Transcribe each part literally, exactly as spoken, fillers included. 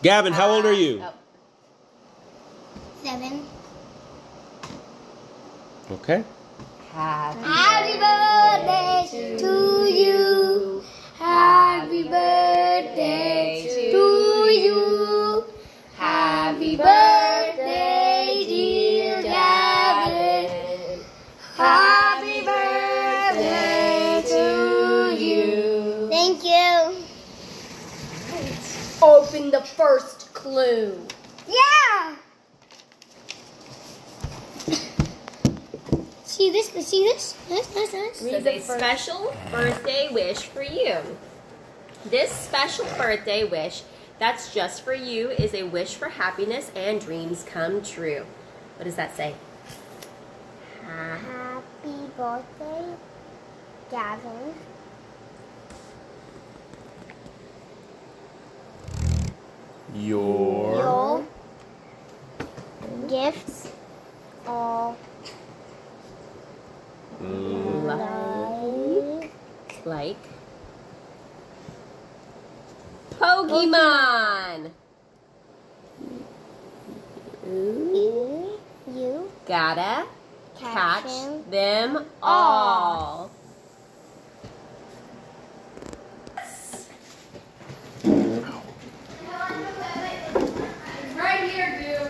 Gavin, how old are you? Oh. Seven. Okay. Happy, Happy birthday to you. Happy birthday to you. Happy birthday, dear Gavin. Happy birthday to you. Thank you. Open the first clue. Yeah. See this? See this? Nice, nice, nice. This is a special birthday wish for you. This special birthday wish that's just for you is a wish for happiness and dreams come true. What does that say? Happy birthday, Gavin. Your, Your gifts are Like, like Pokemon. you, you Gotta catch catching them all. Right here, dude.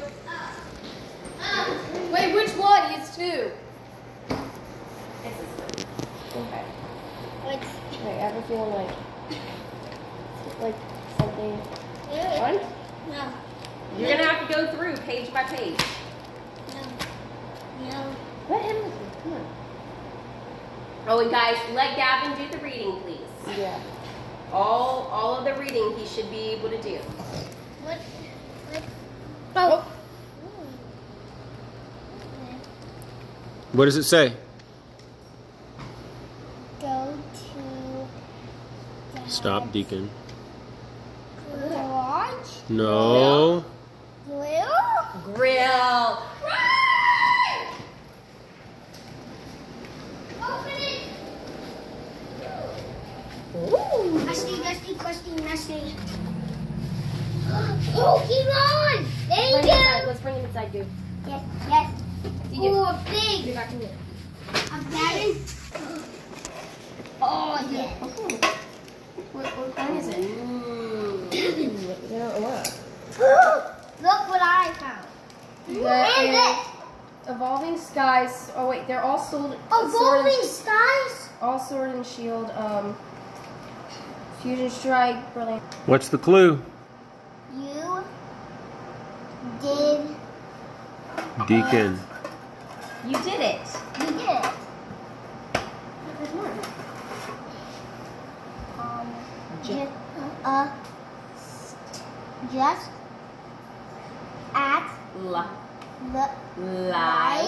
Wait, which one? It's two. Okay. What's Wait, I have a feeling like, like something. One? no, You're gonna have to go through page by page. no, no. Let him listen. Come on. Oh, and guys, let Gavin do the reading, please. Yeah. All, all of the reading he should be able to do. What? What? Oh. what does it say? Go to Stop, Deacon. garage. No. Grill. Grill. Open it. Ooh. Nasty, nasty, crusty, nasty. Pokemon! There you Bring him inside. go! Let's bring him inside, dude. Yes, yes. You Oh, Get big! back in here. I'm Gavin. Oh, yeah. What, what kind is it? Ooh. They don't know what. Look what I found. That And is this. Evolving Skies. Oh wait, they're all sold. Oh, sword Golden and, Skies? all sword and shield. Um, Fusion Strike, brilliant. What's the clue? You did. Deacon. You did it. You did it. Um, just, uh, just at La, the like.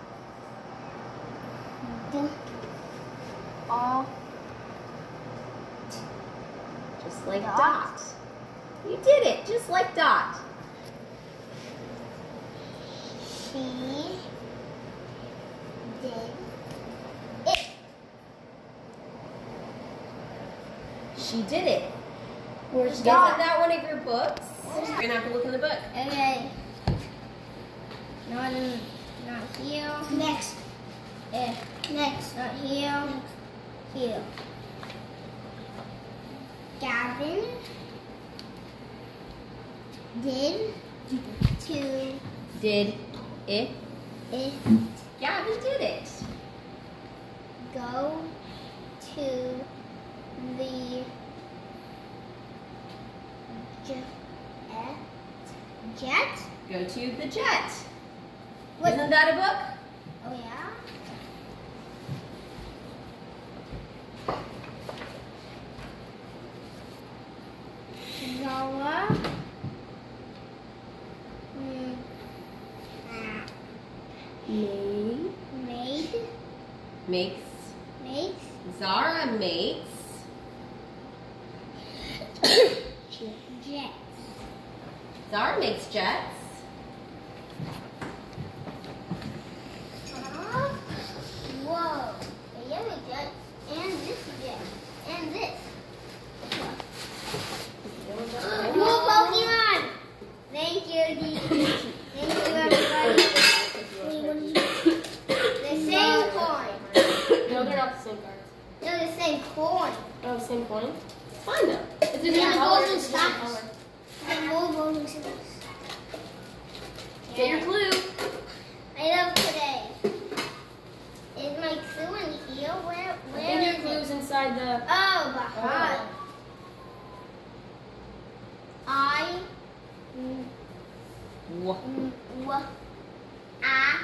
the all Just like Dot. Dot. You did it, just like Dot. she did it. She did it. Where's Isn't Dot? that one of your books? You're gonna have to look in the book. Okay. Not in, not here. Next. Eh. Next. Not here. Here. Gavin did to Did it? it Gavin did it. go to the jet. Jet? Go to the jet. What? Isn't that a book? Oh yeah. Noah. Mm, uh, Made. made Makes. makes Zara makes. jets. Zara makes jets. Huh? Whoa. A yellow jet and this jet and this. More Pokemon. Get your clue. I love today. Is my clue in here? Where, I where think your is clue's it? inside the. Oh, behind. I Wha- w- w- I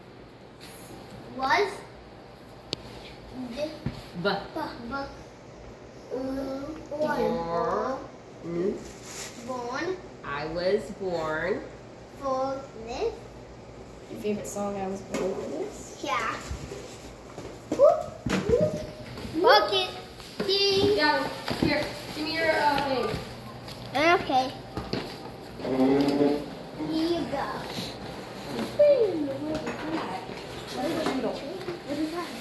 was the B. b- b- born, Mm. born I was born. for this. Your favorite song I was born for this? Yeah. Whoop, whoop. Bucket. Ding. Yeah, here. Give me your uh, thing. Okay. Here you go. What is that?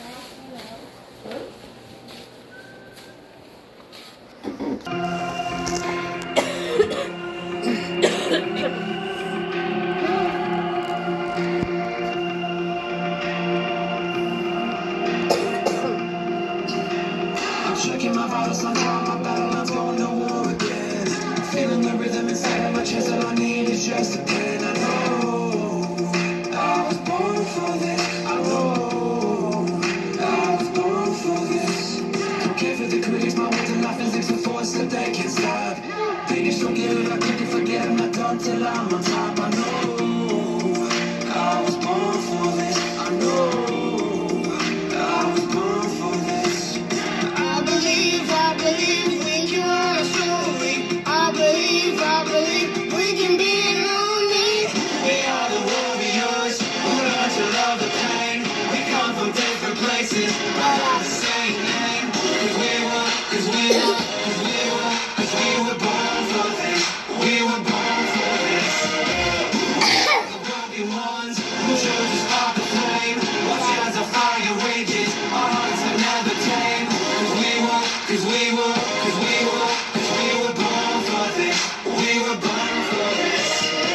I'm checking my vitals, I'm drawing my battle, I'm going to war again. Feeling the rhythm inside of my chest, all I need is just a pen. I know I was born for this. I know I was born for this. Don't care for the critics, my words and my physics are force that they can't stop. They just don't get it, I quickly forget, I'm not done till I'm on top. I know I was born for this. I know I was born for this. I believe, I believe we can write a story. I believe, I believe we can be lonely. We are the warriors who learn to love the pain. We come from different places, but have the same name. Cause we were, cause we were, cause we were, cause we were born for this. We were born for this. The broken ones who chose to spark the flame. Watch as the fire rages, our hearts are never tame. Cause we were, cause we were, cause we were, cause we were born for this. We were born for this.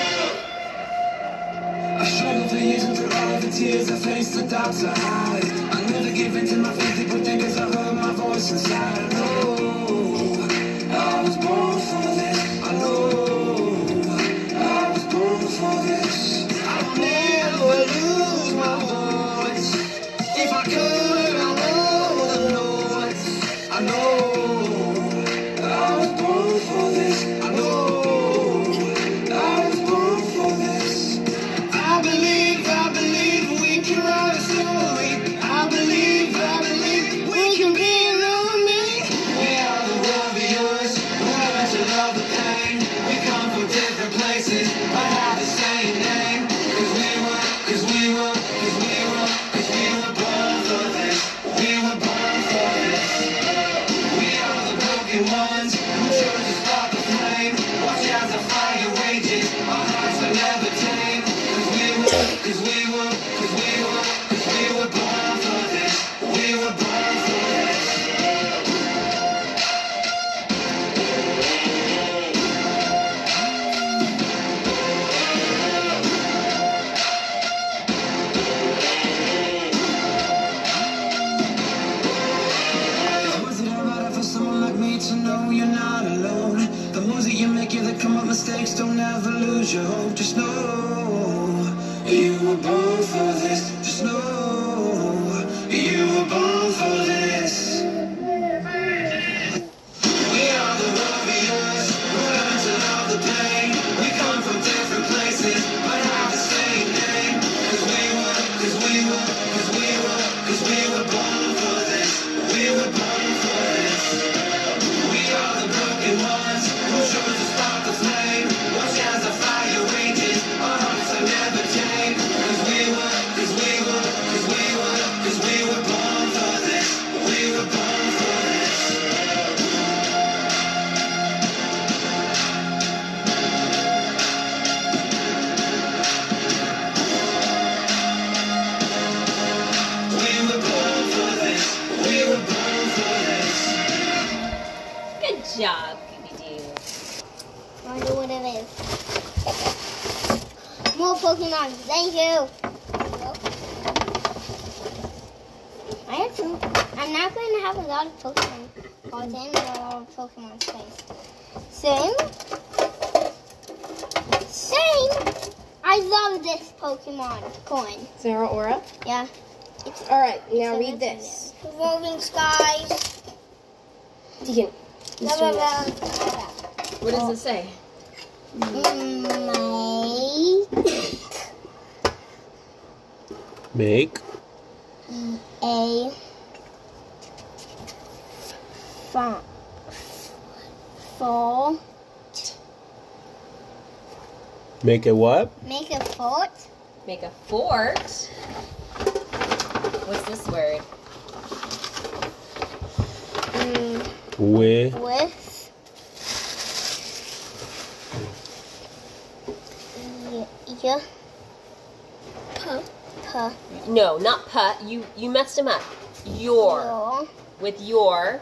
I struggled for years and through all of the tears I faced the dark side. I never gave in to my faith, people think as I heard my voice inside. I know I was born for this. I know I was born for this. I'll never lose my voice. If I could, I know the noise. I know I was born for this. I know I was born for this. I believe, I believe we can write a story. I believe, I believe we can be lonely. We are the warriors who learn to love the pain. We come from different places, but have the same name. Cause we were, cause we were, cause we were, cause we were born for this. We were born for this. We are the broken ones who chose to spark the flame. Watch as the fire rages, our hearts are never tame. Cause we were, cause we were, cause we were, cause we were born for this. We were born for this. Was it alright for someone like me to know you're not alone? The moves that you make, you that come up mistakes, don't ever lose your hope. Just know you were born for this. Just know you were born for this. We are the warriors who learn to love the pain. We come from different places, but have the same name. Cause we were, cause we were, cause we were, cause we were born for this. We were born for this. We are the broken ones who chose to spark the flame. Watch as the fire rages, our hearts are never tame. Cause we were, cause we were, cause we were, cause we were born for this. We were born for this. We were born for this. We were born for this. Good job, Scooby-Doo. I wonder what it is. More Pokemon. Thank you. I have two. I'm not going to have a lot of Pokemon cards and a lot of Pokemon space. Same. Same. I love this Pokemon coin. Zeraora. Yeah. All right, now So read it's- this. Rolling skies. Deacon. Blah, blah, blah, blah. What does it say? Make Make. a font. Fort. Make a what? Make a fort. Make a fort. What's this word? Mm, With. with. Yeah. Puh. Puh. No, not put. You you messed him up. Your. Your. With your.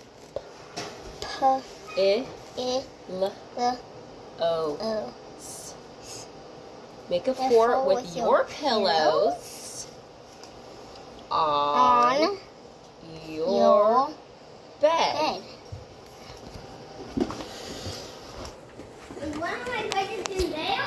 Puh. I. I. L. The. O. Oh. S. Make a The fort fort with with your your pillows. On. On. Your. Your. Bed. Bed. Is one of my presents in there?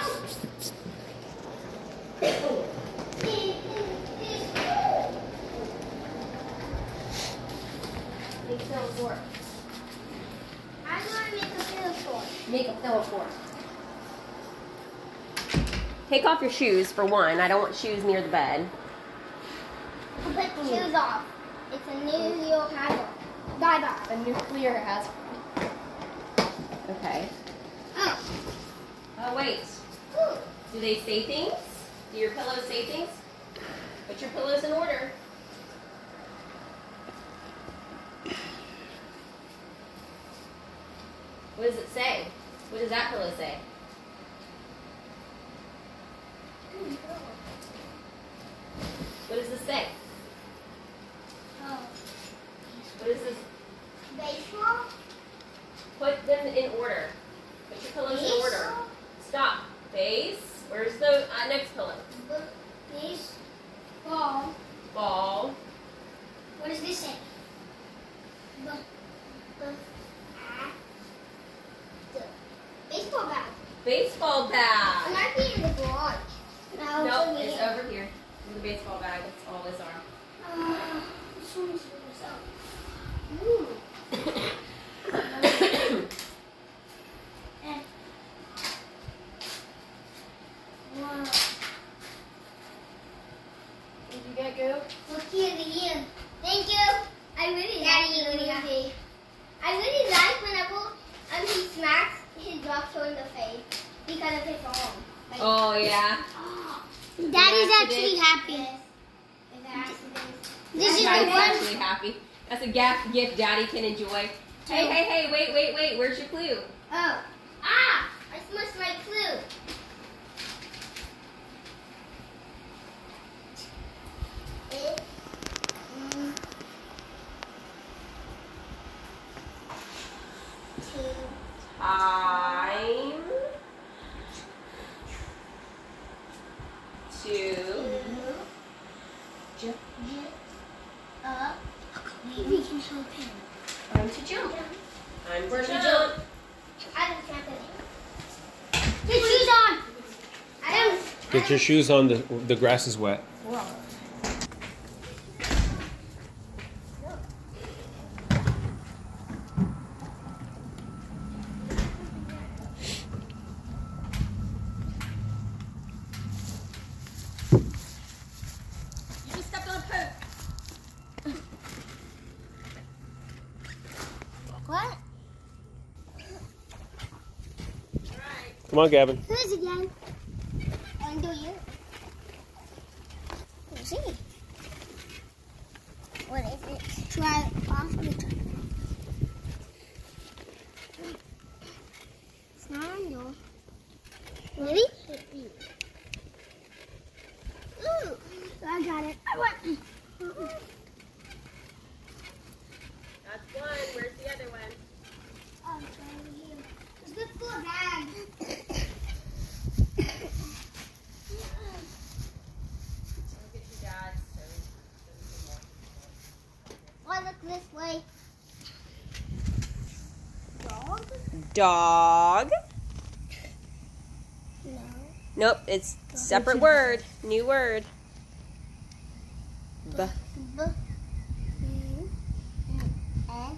Make a pillow fort. I'm gonna make a pillow fort. Make a pillow fort. Take off your shoes for one. I don't want shoes near the bed. I'll put the shoes off. It's a nuclear hazard. Bye bye. A nuclear hazard. Okay. Oh. Oh wait. Ooh. Do they say things? Do your pillows say things? Put your pillows in order. What does it say? What does that pillow say? What does this say? Oh. What is this? Baseball? Put them in order. Put your pillows in order. Baseball? Stop. Base. Where's the uh, next pillow? Baseball. Ball. What does this say? B- b- ah, d- Baseball bat. Baseball It bat. might be in the garage. No, Nope, it's it's over over here. In the baseball bag. That's all these are. Uh, this one's for yourself. Ooh. Eh. Wow. Did you get go? Look here, the year. Thank you. I really like the movie. I really like whenever um, he smacks his doctor in the face because of his arm. Like, Oh yeah. Daddy's Accident. actually happy. This is Daddy's the one. actually happy. That's a gap gift Daddy can enjoy. Hey, hey, hey! Wait, wait, wait! Where's your clue? Oh. Ah! I smushed my clue. It, mm, two, Time to two, up. Maybe you can show a pin. time to jump. Time Where's to the jump. I don't have it. Get shoes on. I don't. Get your shoes on. The the grass is wet. You just stepped on a poke. What? Come on, Gavin. Who's again? I do you. Let's see. What is it? Try off the top. It's not on you. Ready? Ooh, I got it. I want. That's one. Where's the other one? Oh, it's right over here. It's good for a bag. Look at your dad. I look this way. Dog? Dog. No. Nope, it's separate word. New word. B. B. U. N.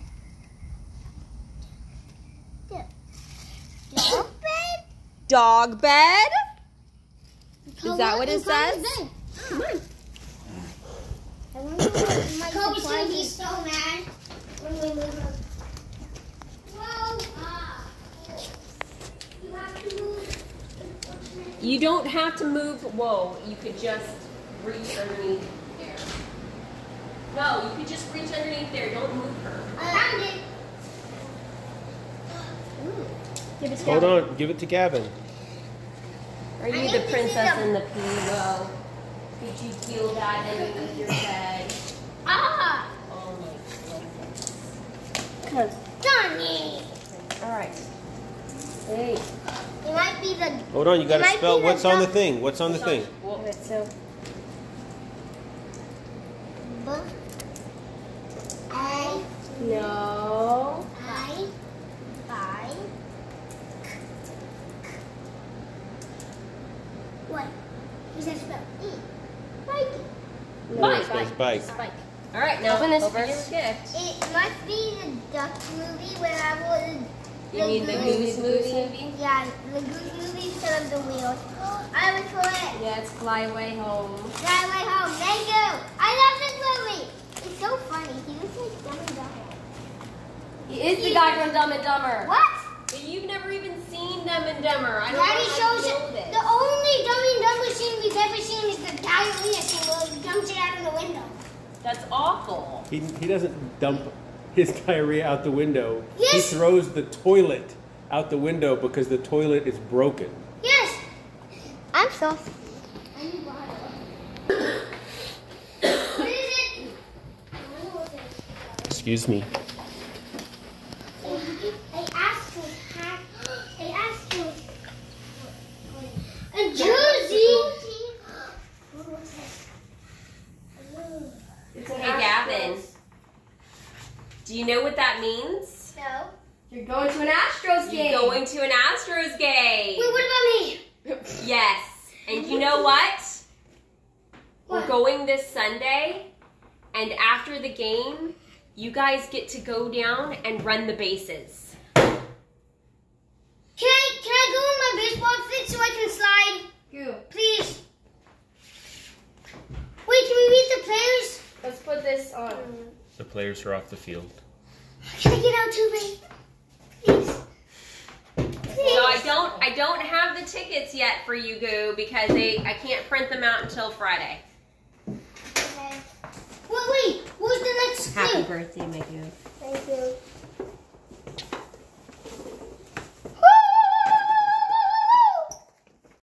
D. Dog bed? Dog bed? Is Is that what it says? Come on. I wonder what my Kobe's gonna be so mad when we move him. Whoa! Ah. You have to move. You don't have to move. Whoa, you could just reach underneath there. No, you could just reach underneath there. Don't move her. I found it. Give it to Hold Gavin. on. Give it to Gavin. Are I you think the this princess is a- in the pillow? Could you feel that underneath your bed? Ah! Oh my goodness. Donnie! All right. Hey. It might be the. Hold on. You got It to might spell be the what's on the duck- thing. What's on the thing? Okay, so B. I. no. I. I. What? What's that spell? E. Bike. No, Bike. it's Spells bike. Spike. All right, now Open this over for your us. gift. It must be the duck movie where I was. You mean the goose. goose movie? Yeah, the goose movie instead of the wheels. I was correct. Yeah, it's Fly Away Home. Drive way home. Thank you. I love this movie. It's so funny. He looks like Dumb and Dumber. He is the guy from Dumb and Dumber. What? But you've never even seen Dumb and Dumber. I don't Daddy know how shows you it. know this. The only Dumb and Dumber scene we've ever seen is the diarrhea scene where he dumps it out of the window. That's awful. He, he doesn't dump his diarrhea out the window. Yes. He throws the toilet out the window because the toilet is broken. Yes. I'm so. What is it? I wonder what it is. Excuse me. I asked him. I asked him. A jersey. Hey, Gavin. Do you know what that means? No. You're going to an Astros game. You're going to an Astros game. Wait, what about me? Yes. And you know what? We're What? going this Sunday, and after the game, you guys get to go down and run the bases. Can I can I go in my baseball fit so I can slide? You. Please. Wait, can we meet the players? Let's put this on. The players are off the field. Can I get out too, babe? Please. Please. So I don't I don't have the tickets yet for you, Goo, because they I can't print them out until Friday. Okay. Wait, wait. What's the next Happy thing? birthday, my Goo. Thank you.